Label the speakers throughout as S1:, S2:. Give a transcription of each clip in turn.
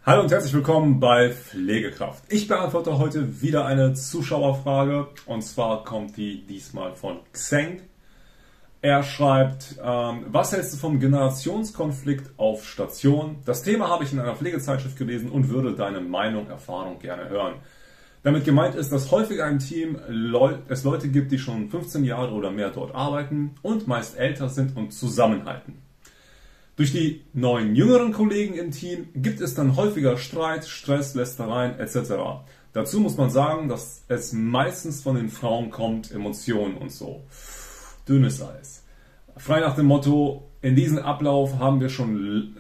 S1: Hallo und herzlich willkommen bei Pflegekraft. Ich beantworte heute wieder eine Zuschauerfrage und zwar kommt die diesmal von Xeng. Er schreibt, was hältst du vom Generationskonflikt auf Station? Das Thema habe ich in einer Pflegezeitschrift gelesen und würde deine Meinung, Erfahrung gerne hören. Damit gemeint ist, dass häufiger im Team es Leute gibt, die schon 15 Jahre oder mehr dort arbeiten und meist älter sind und zusammenhalten. Durch die neuen jüngeren Kollegen im Team gibt es dann häufiger Streit, Stress, Lästereien etc. Dazu muss man sagen, dass es meistens von den Frauen kommt, Emotionen und so. Dünnes Eis. Frei nach dem Motto, in diesen Ablauf haben wir schon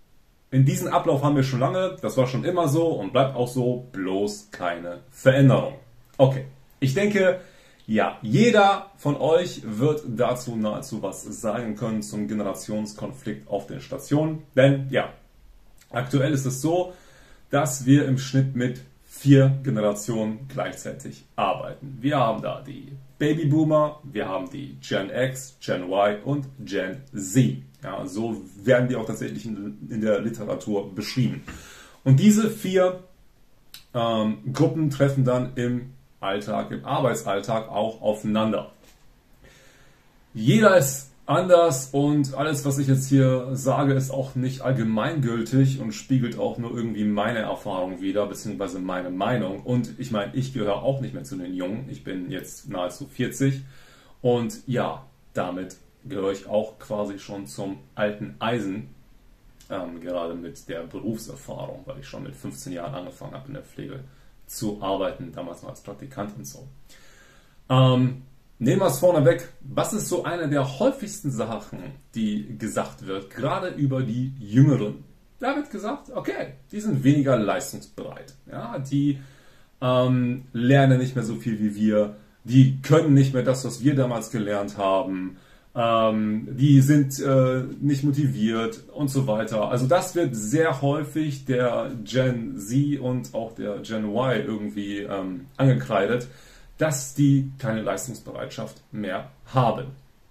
S1: lange, das war schon immer so und bleibt auch so, bloß keine Veränderung. Okay, ich denke, ja, jeder von euch wird dazu nahezu was sagen können zum Generationskonflikt auf den Stationen. Denn ja, aktuell ist es so, dass wir im Schnitt mit 4 Generationen gleichzeitig arbeiten. Wir haben da die Babyboomer, wir haben die Gen X, Gen Y und Gen Z. Ja, so werden die auch tatsächlich in der Literatur beschrieben. Und diese 4 Gruppen treffen dann im Arbeitsalltag auch aufeinander. Jeder ist anders und alles, was ich jetzt hier sage, ist auch nicht allgemeingültig und spiegelt auch nur irgendwie meine Erfahrung wider, beziehungsweise meine Meinung. Und ich meine, ich gehöre auch nicht mehr zu den Jungen. Ich bin jetzt nahezu 40 und ja, damit gehöre ich auch quasi schon zum alten Eisen, gerade mit der Berufserfahrung, weil ich schon mit 15 Jahren angefangen habe in der Pflege zu arbeiten, damals noch als Praktikant und so. Nehmen wir es vorne weg. Was ist so eine der häufigsten Sachen, die gesagt wird, gerade über die Jüngeren? Da wird gesagt, okay, die sind weniger leistungsbereit. Ja, die lernen nicht mehr so viel wie wir. Die können nicht mehr das, was wir damals gelernt haben. Die sind nicht motiviert und so weiter. Also das wird sehr häufig der Gen Z und auch der Gen Y irgendwie angekreidet, dass die keine Leistungsbereitschaft mehr haben.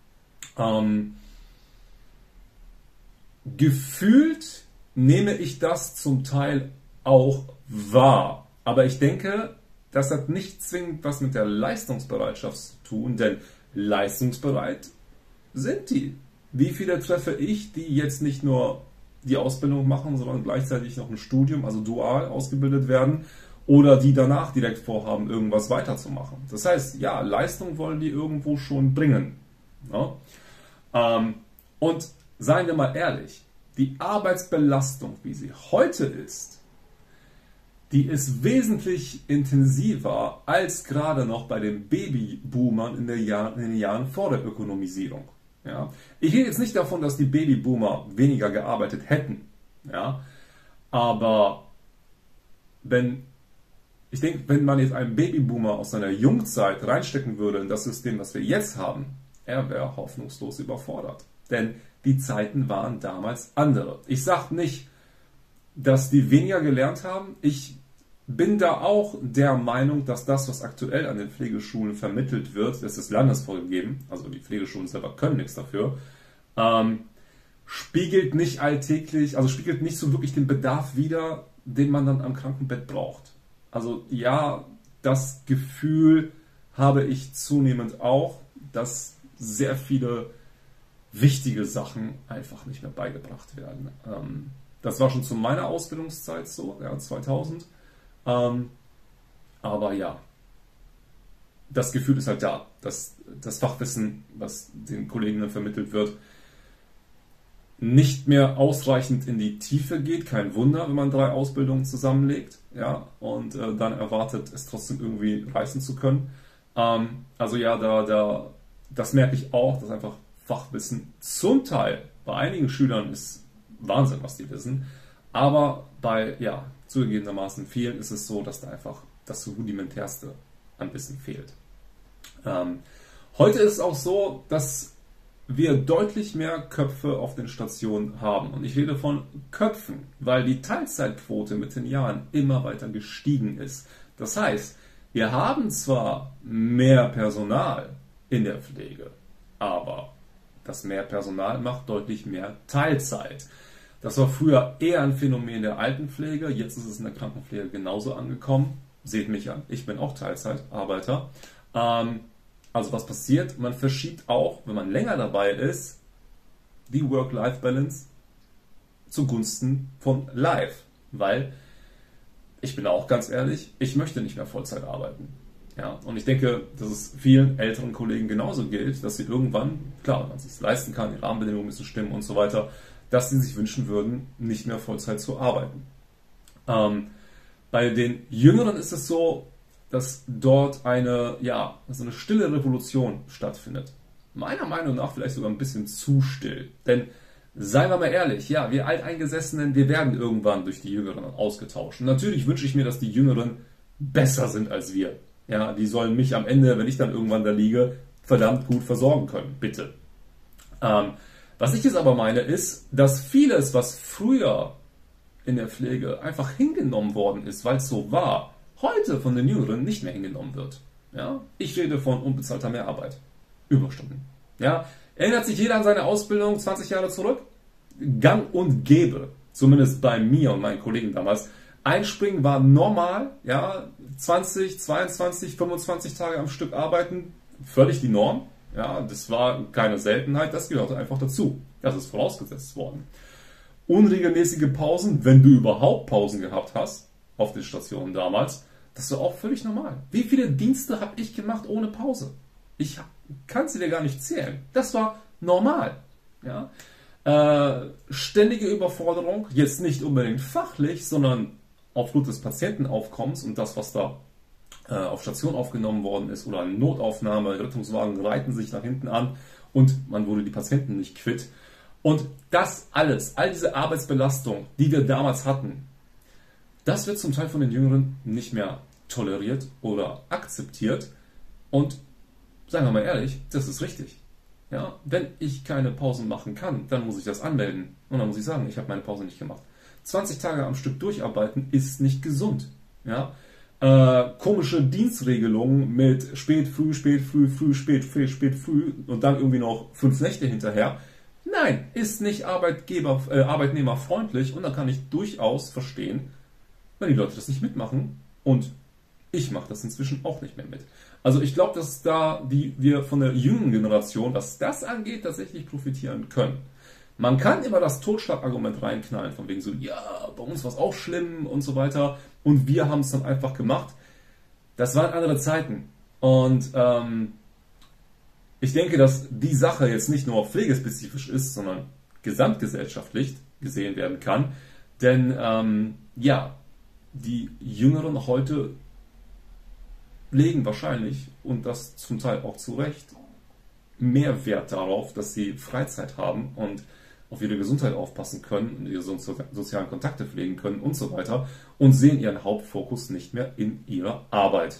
S1: Gefühlt nehme ich das zum Teil auch wahr. Aber ich denke, das hat nicht zwingend was mit der Leistungsbereitschaft zu tun, denn leistungsbereit sind die. Wie viele treffe ich, die jetzt nicht nur die Ausbildung machen, sondern gleichzeitig noch ein Studium, also dual ausgebildet werden oder die danach direkt vorhaben, irgendwas weiterzumachen. Das heißt, ja, Leistung wollen die irgendwo schon bringen. Ja? Und seien wir mal ehrlich, die Arbeitsbelastung, wie sie heute ist, die ist wesentlich intensiver als gerade noch bei den Babyboomern in den Jahren vor der Ökonomisierung. Ja. Ich rede jetzt nicht davon, dass die Babyboomer weniger gearbeitet hätten. Ja. Aber wenn man jetzt einen Babyboomer aus seiner Jungzeit reinstecken würde in das System, was wir jetzt haben, er wäre hoffnungslos überfordert. Denn die Zeiten waren damals andere. Ich sage nicht, dass die weniger gelernt haben. Ich bin da auch der Meinung, dass das, was aktuell an den Pflegeschulen vermittelt wird, das ist landesvorgegeben, also die Pflegeschulen selber können nichts dafür, spiegelt nicht alltäglich, also spiegelt nicht so wirklich den Bedarf wider, den man dann am Krankenbett braucht. Also ja, das Gefühl habe ich zunehmend auch, dass sehr viele wichtige Sachen einfach nicht mehr beigebracht werden. Das war schon zu meiner Ausbildungszeit so, ja, 2000. Aber ja, das Gefühl ist halt da, dass das Fachwissen, was den Kollegen dann vermittelt wird, nicht mehr ausreichend in die Tiefe geht. Kein Wunder, wenn man 3 Ausbildungen zusammenlegt, ja, und dann erwartet, es trotzdem irgendwie reißen zu können. Also ja, das merke ich auch, dass einfach Fachwissen zum Teil bei einigen Schülern ist Wahnsinn, was die wissen, aber bei, ja, zugegebenermaßen vielen ist es so, dass da einfach das Rudimentärste an Wissen fehlt. Heute ist es auch so, dass wir deutlich mehr Köpfe auf den Stationen haben. Und ich rede von Köpfen, weil die Teilzeitquote mit den Jahren immer weiter gestiegen ist. Das heißt, wir haben zwar mehr Personal in der Pflege, aber das mehr Personal macht deutlich mehr Teilzeit. Das war früher eher ein Phänomen der Altenpflege, jetzt ist es in der Krankenpflege genauso angekommen. Seht mich an, ich bin auch Teilzeitarbeiter. Also was passiert? Man verschiebt auch, wenn man länger dabei ist, die Work-Life-Balance zugunsten von Life. Weil, ich bin auch ganz ehrlich, ich möchte nicht mehr Vollzeit arbeiten. Ja, und ich denke, dass es vielen älteren Kollegen genauso gilt, dass sie irgendwann, klar, wenn man es sich leisten kann, die Rahmenbedingungen müssen stimmen und so weiter, dass sie sich wünschen würden, nicht mehr Vollzeit zu arbeiten. Bei den Jüngeren ist es so, dass dort eine stille Revolution stattfindet. Meiner Meinung nach vielleicht sogar ein bisschen zu still. Denn, seien wir mal ehrlich, ja, wir Alteingesessenen, wir werden irgendwann durch die Jüngeren ausgetauscht. Und natürlich wünsche ich mir, dass die Jüngeren besser sind als wir. Ja, die sollen mich am Ende, wenn ich dann irgendwann da liege, verdammt gut versorgen können. Bitte. Was ich jetzt aber meine, ist, dass vieles, was früher in der Pflege einfach hingenommen worden ist, weil es so war, heute von den Jüngeren nicht mehr hingenommen wird. Ja? Ich rede von unbezahlter Mehrarbeit. Überstunden. Ja? Erinnert sich jeder an seine Ausbildung 20 Jahre zurück? Gang und gäbe. Zumindest bei mir und meinen Kollegen damals. Einspringen war normal. Ja? 20, 22, 25 Tage am Stück arbeiten. Völlig die Norm. Ja? Das war keine Seltenheit. Das gehörte einfach dazu. Das ist vorausgesetzt worden. Unregelmäßige Pausen, wenn du überhaupt Pausen gehabt hast, auf den Stationen damals, das war auch völlig normal. Wie viele Dienste habe ich gemacht ohne Pause? Ich kann sie dir gar nicht zählen. Das war normal. Ja? Ständige Überforderung, jetzt nicht unbedingt fachlich, sondern aufgrund des Patientenaufkommens und das, was da auf Station aufgenommen worden ist oder eine Notaufnahme, Rettungswagen reiten sich nach hinten an und man wurde die Patienten nicht quitt. Und das alles, all diese Arbeitsbelastung, die wir damals hatten, das wird zum Teil von den Jüngeren nicht mehr toleriert oder akzeptiert. Und sagen wir mal ehrlich, das ist richtig. Ja, wenn ich keine Pausen machen kann, dann muss ich das anmelden. Und dann muss ich sagen, ich habe meine Pause nicht gemacht. 20 Tage am Stück durcharbeiten ist nicht gesund. Ja? Komische Dienstregelungen mit spät, früh, spät, früh, früh, spät, früh, spät, früh und dann irgendwie noch 5 Nächte hinterher. Nein, ist nicht arbeitnehmerfreundlich und dann kann ich durchaus verstehen, wenn die Leute das nicht mitmachen und ich mache das inzwischen auch nicht mehr mit. Also ich glaube, dass wir von der jüngeren Generation, was das angeht, tatsächlich profitieren können. Man kann immer das Totschlagargument reinknallen, von wegen so, ja, bei uns war es auch schlimm und so weiter und wir haben es dann einfach gemacht. Das waren andere Zeiten und ich denke, dass die Sache jetzt nicht nur pflegespezifisch ist, sondern gesamtgesellschaftlich gesehen werden kann. Denn die Jüngeren heute legen wahrscheinlich, und das zum Teil auch zu Recht, mehr Wert darauf, dass sie Freizeit haben und auf ihre Gesundheit aufpassen können und ihre sozialen Kontakte pflegen können und so weiter und sehen ihren Hauptfokus nicht mehr in ihrer Arbeit.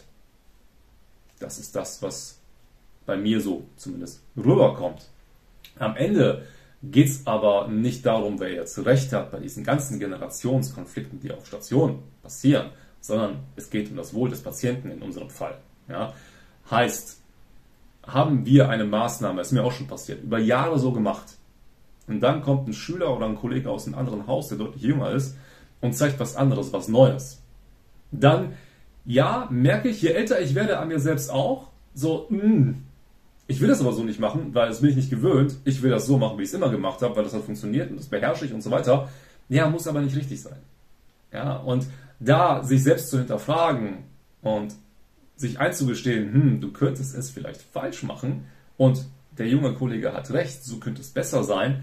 S1: Das ist das, was bei mir so zumindest rüberkommt. Am Ende geht es aber nicht darum, wer jetzt recht hat bei diesen ganzen Generationskonflikten, die auf Stationen passieren, sondern es geht um das Wohl des Patienten in unserem Fall. Ja? Heißt, haben wir eine Maßnahme, das ist mir auch schon passiert, über Jahre so gemacht und dann kommt ein Schüler oder ein Kollege aus einem anderen Haus, der deutlich jünger ist und zeigt was anderes, was Neues. Dann, ja, merke ich, je älter ich werde an mir selbst auch, so, ich will das aber so nicht machen, weil das bin ich nicht gewöhnt. Ich will das so machen, wie ich es immer gemacht habe, weil das hat funktioniert und das beherrsche ich und so weiter. Ja, muss aber nicht richtig sein. Ja, und da sich selbst zu hinterfragen und sich einzugestehen, du könntest es vielleicht falsch machen und der junge Kollege hat recht, so könnte es besser sein.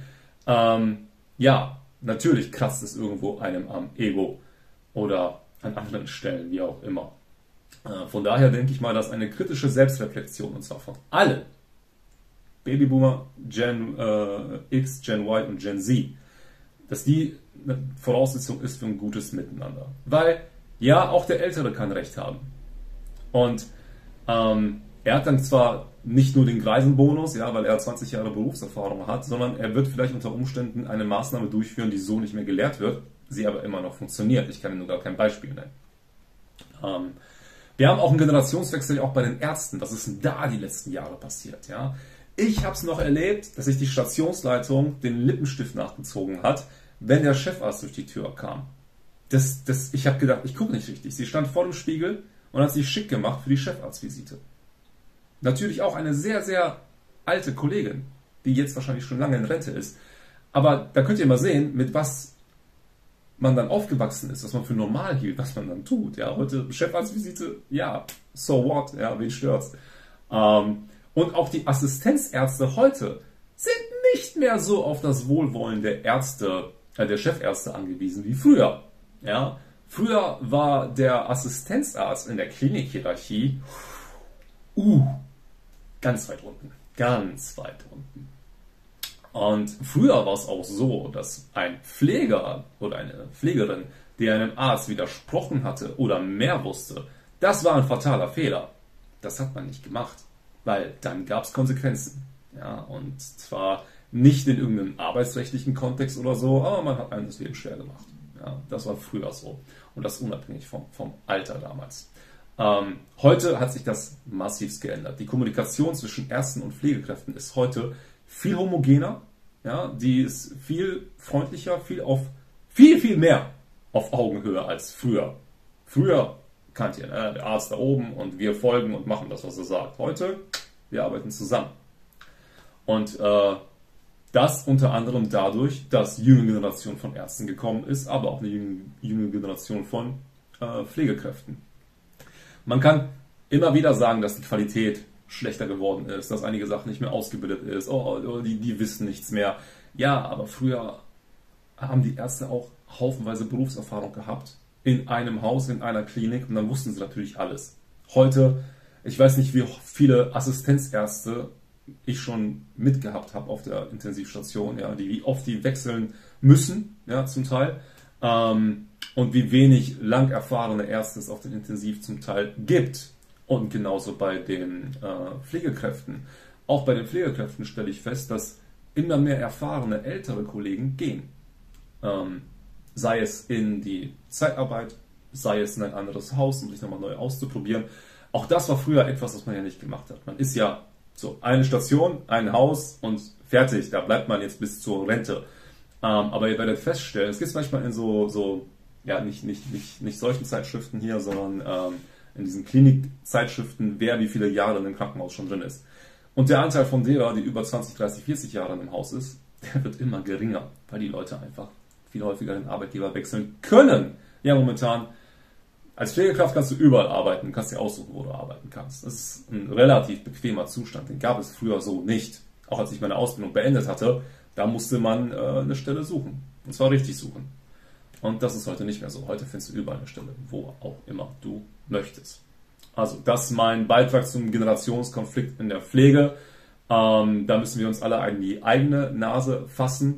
S1: Ja, natürlich kratzt es irgendwo einem am Ego oder an anderen Stellen, wie auch immer. Von daher denke ich mal, dass eine kritische Selbstreflexion, und zwar von allen, Babyboomer, Gen X, Gen Y und Gen Z, dass die eine Voraussetzung ist für ein gutes Miteinander. Weil, ja, auch der Ältere kann Recht haben. Und er hat dann zwar nicht nur den Greisenbonus, ja, weil er 20 Jahre Berufserfahrung hat, sondern er wird vielleicht unter Umständen eine Maßnahme durchführen, die so nicht mehr gelehrt wird, sie aber immer noch funktioniert. Ich kann Ihnen nur gar kein Beispiel nennen. Wir haben auch einen Generationswechsel auch bei den Ärzten. Was ist denn da die letzten Jahre passiert? Ja? Ich habe es noch erlebt, dass sich die Stationsleitung den Lippenstift nachgezogen hat, wenn der Chefarzt durch die Tür kam. Ich habe gedacht, ich gucke nicht richtig. Sie stand vor dem Spiegel und hat sich schick gemacht für die Chefarztvisite. Natürlich auch eine sehr, sehr alte Kollegin, die jetzt wahrscheinlich schon lange in Rente ist. Aber da könnt ihr mal sehen, mit was man dann aufgewachsen ist, was man für normal hielt, was man dann tut. Ja, heute Chefarztvisite, ja, so what, ja, wen stört's? Und auch die Assistenzärzte heute sind nicht mehr so auf das Wohlwollen der Ärzte, der Chefärzte angewiesen wie früher. Ja, früher war der Assistenzarzt in der Klinikhierarchie ganz weit unten. Ganz weit unten. Und früher war es auch so, dass ein Pfleger oder eine Pflegerin, die einem Arzt widersprochen hatte oder mehr wusste, das war ein fataler Fehler. Das hat man nicht gemacht, weil dann gab es Konsequenzen. Ja, und zwar nicht in irgendeinem arbeitsrechtlichen Kontext oder so, aber man hat einem das Leben schwer gemacht. Ja, das war früher so. Und das unabhängig vom Alter damals. Heute hat sich das massiv geändert. Die Kommunikation zwischen Ärzten und Pflegekräften ist heute viel homogener. Ja, die ist viel freundlicher, viel mehr auf Augenhöhe als früher. Früher kannte ihr, der Arzt da oben und wir folgen und machen das, was er sagt. Heute, wir arbeiten zusammen. Und das unter anderem dadurch, dass jüngere Generation von Ärzten gekommen ist, aber auch eine jüngere Generation von Pflegekräften. Man kann immer wieder sagen, dass die Qualität schlechter geworden ist, dass einige Sachen nicht mehr ausgebildet ist, die wissen nichts mehr. Ja, aber früher haben die Ärzte auch haufenweise Berufserfahrung gehabt in einem Haus, in einer Klinik und dann wussten sie natürlich alles. Heute, ich weiß nicht, wie viele Assistenzärzte ich schon mitgehabt habe auf der Intensivstation, ja, wie oft die wechseln müssen, ja, zum Teil, und wie wenig lang erfahrene Ärzte es auf den Intensiv zum Teil gibt. Und genauso bei den Pflegekräften. Auch bei den Pflegekräften stelle ich fest, dass immer mehr erfahrene ältere Kollegen gehen. Sei es in die Zeitarbeit, sei es in ein anderes Haus, um sich nochmal neu auszuprobieren. Auch das war früher etwas, was man ja nicht gemacht hat. Man ist ja so eine Station, ein Haus und fertig. Da bleibt man jetzt bis zur Rente. Aber ihr werdet feststellen, es gibt manchmal in ja, nicht solchen Zeitschriften hier, sondern in diesen Klinikzeitschriften, wer wie viele Jahre in dem Krankenhaus schon drin ist. Und der Anteil von derer, die über 20, 30, 40 Jahre im Haus ist, der wird immer geringer, weil die Leute einfach viel häufiger den Arbeitgeber wechseln können. Ja, momentan, als Pflegekraft kannst du überall arbeiten, kannst dir aussuchen, wo du arbeiten kannst. Das ist ein relativ bequemer Zustand, den gab es früher so nicht. Auch als ich meine Ausbildung beendet hatte, da musste man eine Stelle suchen. Und zwar richtig suchen. Und das ist heute nicht mehr so. Heute findest du überall eine Stelle, wo auch immer du möchtest. Also das ist mein Beitrag zum Generationskonflikt in der Pflege. Da müssen wir uns alle an die eigene Nase fassen.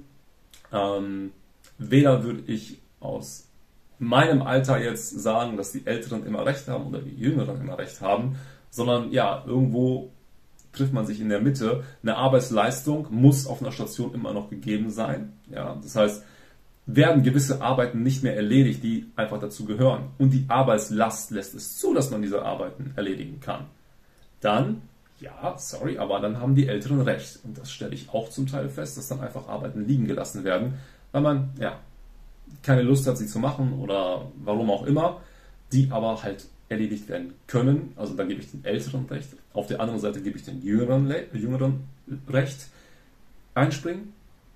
S1: Weder würde ich aus meinem Alter jetzt sagen, dass die Älteren immer recht haben oder die Jüngeren immer recht haben, sondern ja, irgendwo trifft man sich in der Mitte. Eine Arbeitsleistung muss auf einer Station immer noch gegeben sein. Ja, das heißt, werden gewisse Arbeiten nicht mehr erledigt, die einfach dazu gehören. Und die Arbeitslast lässt es zu, dass man diese Arbeiten erledigen kann. Dann, ja, sorry, aber dann haben die Älteren recht. Und das stelle ich auch zum Teil fest, dass dann einfach Arbeiten liegen gelassen werden, weil man, ja, keine Lust hat, sie zu machen oder warum auch immer, die aber halt erledigt werden können. Also da gebe ich den Älteren recht. Auf der anderen Seite gebe ich den Jüngeren recht. Einspringen.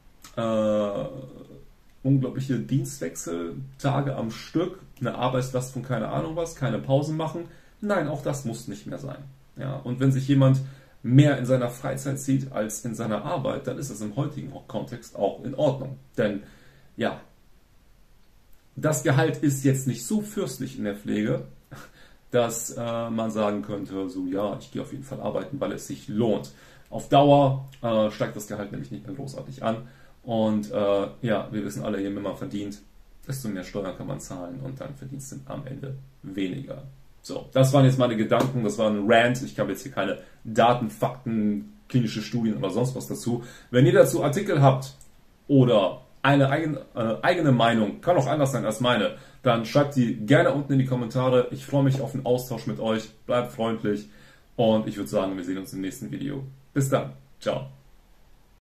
S1: Unglaubliche Dienstwechseltage am Stück, eine Arbeitslast von keine Ahnung was, keine Pausen machen. Nein, auch das muss nicht mehr sein. Ja, und wenn sich jemand mehr in seiner Freizeit sieht als in seiner Arbeit, dann ist das im heutigen Kontext auch in Ordnung. Denn ja, das Gehalt ist jetzt nicht so fürstlich in der Pflege, dass man sagen könnte, so ja, ich gehe auf jeden Fall arbeiten, weil es sich lohnt. Auf Dauer steigt das Gehalt nämlich nicht mehr großartig an. Und ja, wir wissen alle, je mehr man verdient, desto mehr Steuern kann man zahlen und dann verdienst du am Ende weniger. So, das waren jetzt meine Gedanken, das war ein Rant. Ich habe jetzt hier keine Daten, Fakten, klinische Studien oder sonst was dazu. Wenn ihr dazu Artikel habt oder eine eigene Meinung, kann auch anders sein als meine, dann schreibt die gerne unten in die Kommentare. Ich freue mich auf den Austausch mit euch. Bleibt freundlich und ich würde sagen, wir sehen uns im nächsten Video. Bis dann. Ciao.